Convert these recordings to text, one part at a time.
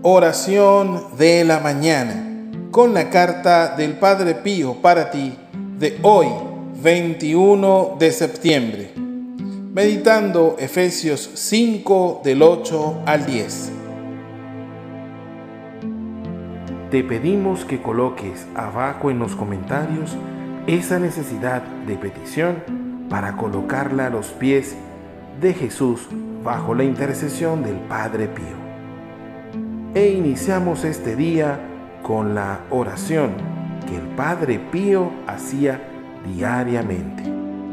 Oración de la mañana, con la carta del Padre Pío para ti de hoy, 21 de septiembre, meditando Efesios 5 del 8 al 10. Te pedimos que coloques abajo en los comentarios esa necesidad de petición para colocarla a los pies de Jesús bajo la intercesión del Padre Pío. E iniciamos este día con la oración que el Padre Pío hacía diariamente.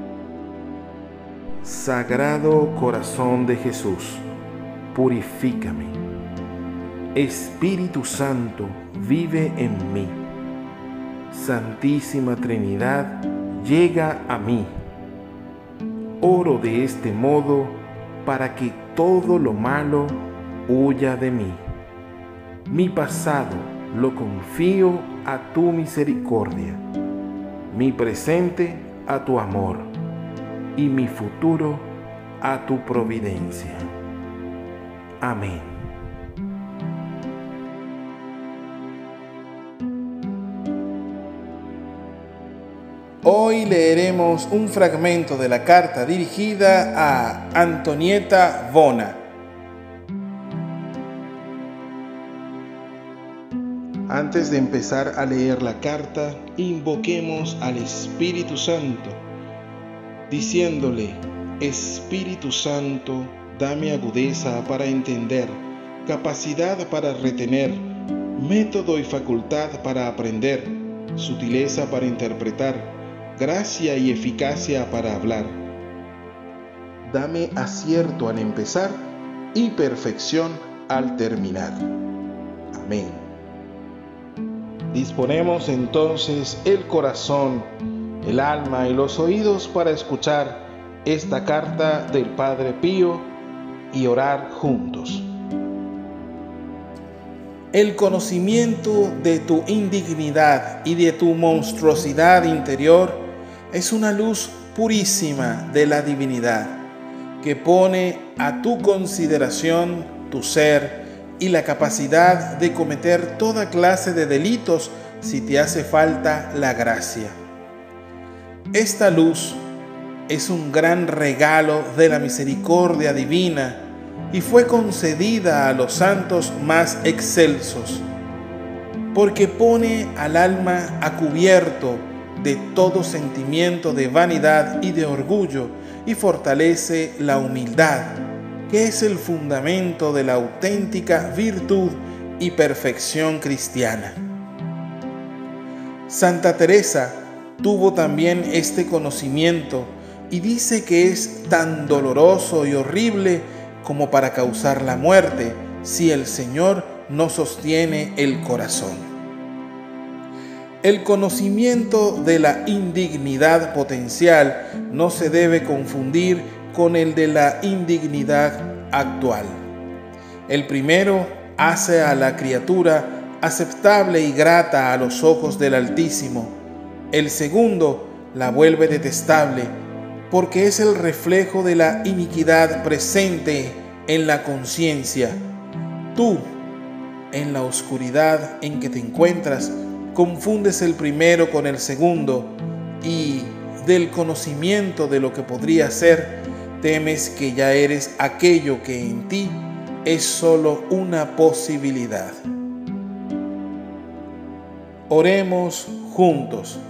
Sagrado Corazón de Jesús, purifícame. Espíritu Santo, vive en mí. Santísima Trinidad, llega a mí. Oro de este modo para que todo lo malo huya de mí. Mi pasado lo confío a tu misericordia, mi presente a tu amor y mi futuro a tu providencia. Amén. Hoy leeremos un fragmento de la carta dirigida a Antonieta Bona. Antes de empezar a leer la carta, invoquemos al Espíritu Santo, diciéndole: Espíritu Santo, dame agudeza para entender, capacidad para retener, método y facultad para aprender, sutileza para interpretar, gracia y eficacia para hablar. Dame acierto al empezar y perfección al terminar. Amén. Disponemos entonces el corazón, el alma y los oídos para escuchar esta carta del Padre Pío y orar juntos. El conocimiento de tu indignidad y de tu monstruosidad interior es una luz purísima de la divinidad que pone a tu consideración tu ser y la capacidad de cometer toda clase de delitos si te hace falta la gracia. Esta luz es un gran regalo de la misericordia divina y fue concedida a los santos más excelsos, porque pone al alma a cubierto de todo sentimiento de vanidad y de orgullo y fortalece la humildad, que es el fundamento de la auténtica virtud y perfección cristiana. Santa Teresa tuvo también este conocimiento y dice que es tan doloroso y horrible como para causar la muerte si el Señor no sostiene el corazón. El conocimiento de la indignidad potencial no se debe confundir con el de la indignidad actual. El primero hace a la criatura aceptable y grata a los ojos del Altísimo. El segundo la vuelve detestable porque es el reflejo de la iniquidad presente en la conciencia. Tú, en la oscuridad en que te encuentras, confundes el primero con el segundo y del conocimiento de lo que podría ser, temes que ya eres aquello que en ti es solo una posibilidad. Oremos juntos.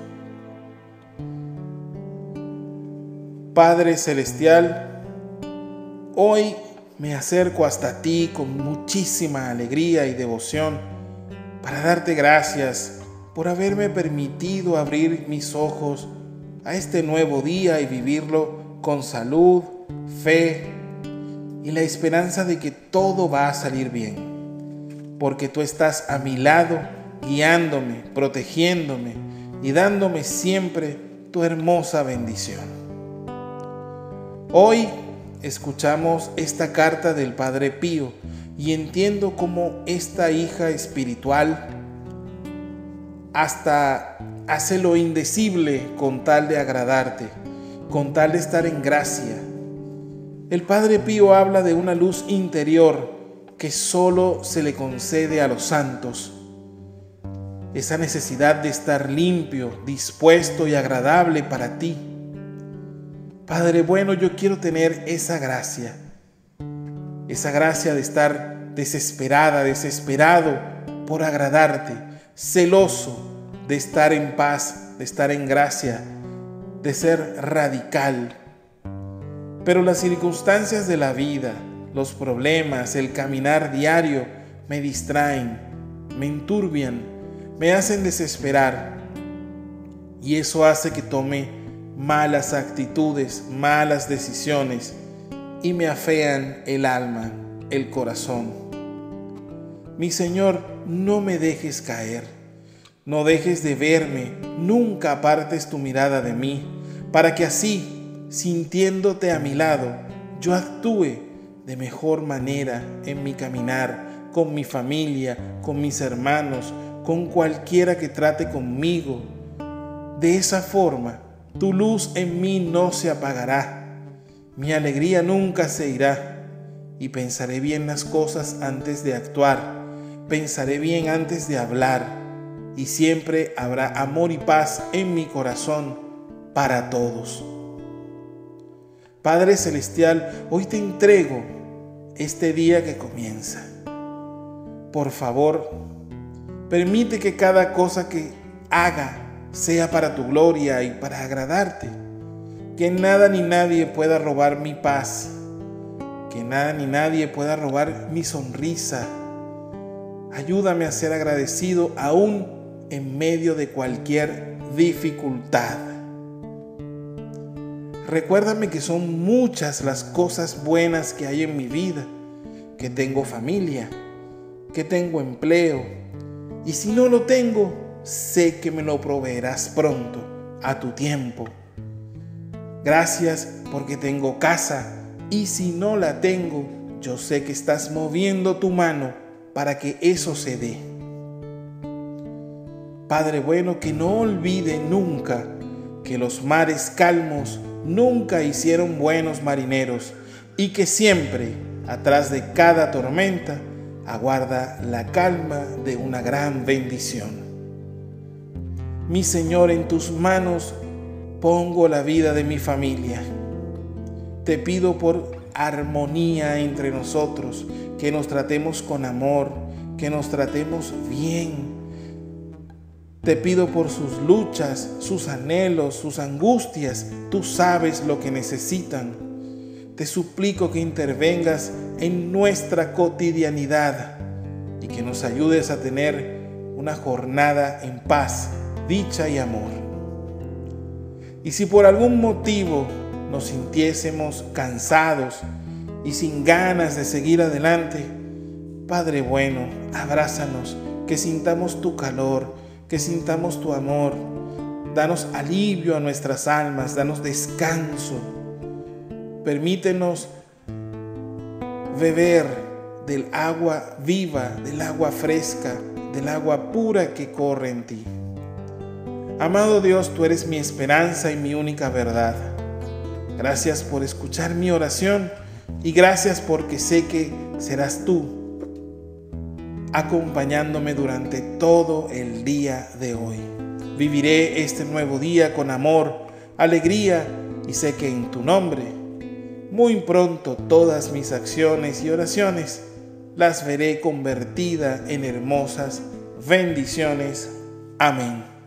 Padre Celestial, hoy me acerco hasta ti con muchísima alegría y devoción para darte gracias por haberme permitido abrir mis ojos a este nuevo día y vivirlo con salud, fe y la esperanza de que todo va a salir bien, porque tú estás a mi lado, guiándome, protegiéndome y dándome siempre tu hermosa bendición. Hoy escuchamos esta carta del Padre Pío y entiendo cómo esta hija espiritual hasta hace lo indecible con tal de agradarte, con tal de estar en gracia. El Padre Pío habla de una luz interior que solo se le concede a los santos. Esa necesidad de estar limpio, dispuesto y agradable para ti. Padre bueno, yo quiero tener esa gracia de estar desesperado por agradarte, celoso de estar en paz, de estar en gracia, de ser radical. Pero las circunstancias de la vida, los problemas, el caminar diario me distraen, me enturbian, me hacen desesperar, y eso hace que tome malas actitudes, malas decisiones, y me afean el alma, el corazón. Mi Señor, no me dejes caer, no dejes de verme, nunca apartes tu mirada de mí, para que así, sintiéndote a mi lado, yo actúe de mejor manera en mi caminar, con mi familia, con mis hermanos, con cualquiera que trate conmigo. De esa forma, tu luz en mí no se apagará, mi alegría nunca se irá, y pensaré bien las cosas antes de actuar, pensaré bien antes de hablar, y siempre habrá amor y paz en mi corazón para todos. Padre Celestial, hoy te entrego este día que comienza. Por favor, permite que cada cosa que haga sea para tu gloria y para agradarte. Que nada ni nadie pueda robar mi paz. Que nada ni nadie pueda robar mi sonrisa. Ayúdame a ser agradecido aún en medio de cualquier dificultad. Recuérdame que son muchas las cosas buenas que hay en mi vida, que tengo familia, que tengo empleo, y si no lo tengo, sé que me lo proveerás pronto, a tu tiempo. Gracias porque tengo casa, y si no la tengo, yo sé que estás moviendo tu mano para que eso se dé. Padre bueno, que no olvide nunca que los mares calmos nunca hicieron buenos marineros, y que siempre, atrás de cada tormenta, aguarda la calma de una gran bendición. Mi Señor, en tus manos pongo la vida de mi familia. Te pido por armonía entre nosotros, que nos tratemos con amor, que nos tratemos bien. Te pido por sus luchas, sus anhelos, sus angustias. Tú sabes lo que necesitan. Te suplico que intervengas en nuestra cotidianidad y que nos ayudes a tener una jornada en paz, dicha y amor. Y si por algún motivo nos sintiésemos cansados y sin ganas de seguir adelante, Padre bueno, abrázanos, que sintamos tu calor, que sintamos tu amor. Danos alivio a nuestras almas, danos descanso. Permítenos beber del agua viva, del agua fresca, del agua pura que corre en ti. Amado Dios, tú eres mi esperanza y mi única verdad. Gracias por escuchar mi oración y gracias porque sé que serás tú acompañándome durante todo el día de hoy. Viviré este nuevo día con amor, alegría, y sé que en tu nombre, muy pronto todas mis acciones y oraciones las veré convertidas en hermosas bendiciones. Amén.